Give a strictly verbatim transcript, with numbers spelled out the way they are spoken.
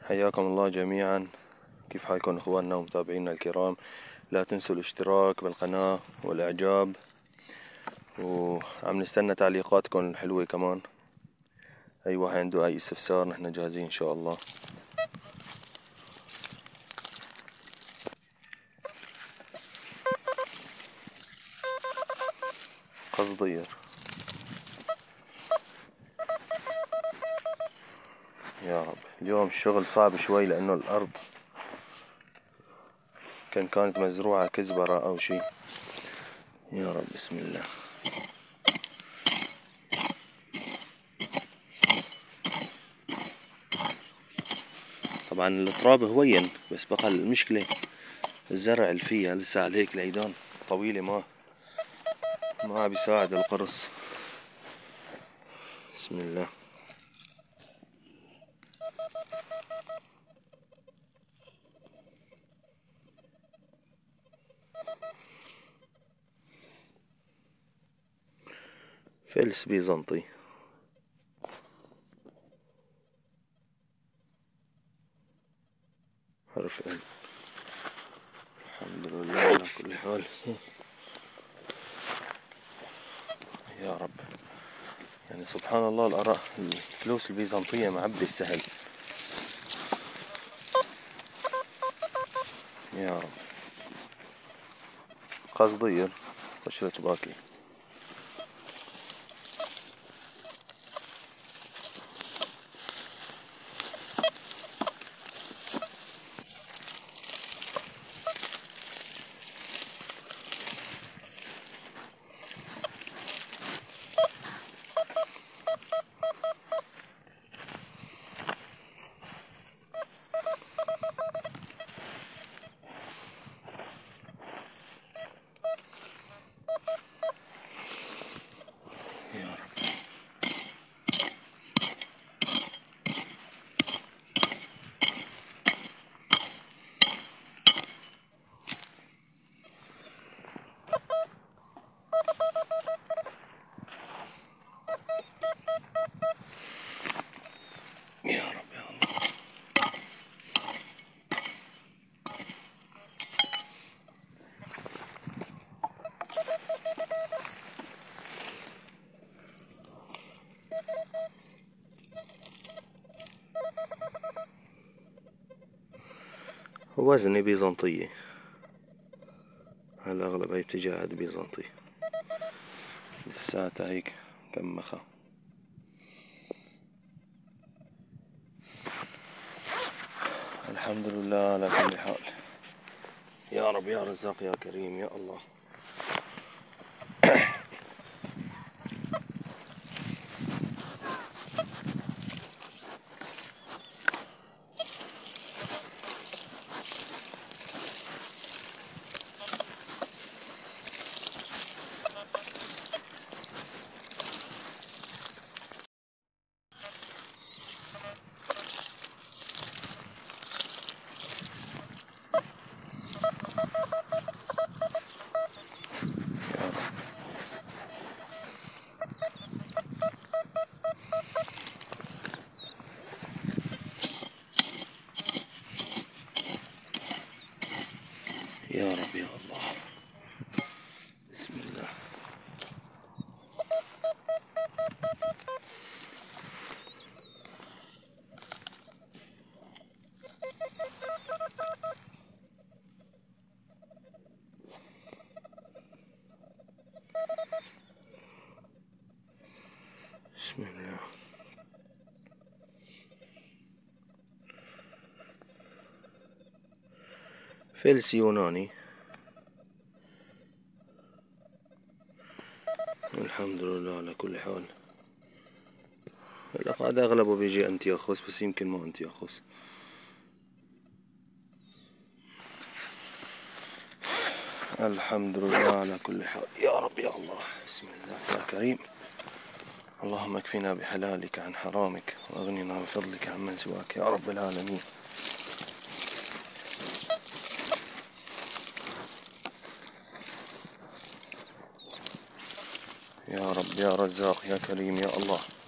حياكم الله جميعا. كيف حالكم اخواننا ومتابعينا الكرام؟ لا تنسوا الاشتراك بالقناة والاعجاب، وعم نستنى تعليقاتكم الحلوة كمان. اي واحد عنده اي استفسار نحن جاهزين ان شاء الله. قصدير يا رب. اليوم الشغل صعب شوي لانه الارض كان كانت مزروعة كزبرة او شي. يا رب بسم الله. طبعا التراب هوين بس بقى المشكلة الزرع اللي فيها لسه عليك العيدان طويلة ما ما بيساعد القرص. بسم الله. فلس بيزنطي. حرف ال. الحمد لله على كل حال. يا رب. يعني سبحان الله الآراء الفلوس البيزنطية معبي السهل. يا رب. قصدير قشرة باكي. يا رب يا الله. وزني بيزنطية على الأغلب، هاي بتجي عاد بيزنطي لساتها هيك كمخة. الحمد لله على كل حال. يا رب يا رزاق يا كريم يا الله. يا رب يا الله. بسم الله. بسم الله. فلس يوناني. الحمد لله على كل حال. هلا هذا اغلبه بيجي انتياخوس بس يمكن ما انتياخوس. الحمد لله على كل حال. يا رب يا الله. بسم الله يا كريم. اللهم اكفنا بحلالك عن حرامك واغننا بفضلك عمن سواك يا رب العالمين. يا رب يا رزاق يا كريم يا الله.